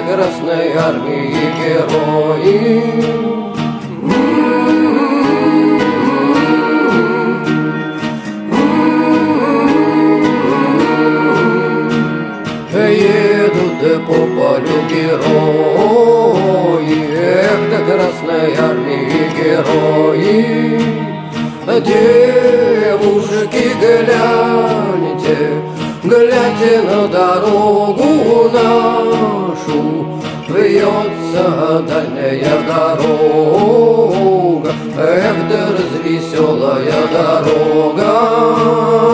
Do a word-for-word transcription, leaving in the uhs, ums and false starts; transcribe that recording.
Красной Армии герои. Едут по полю герои, эх, до Красной Армии герои. Девушки, гляньте, гляньте на дорогу нашу, вьется дальняя дорога, эх, да развеселая дорога.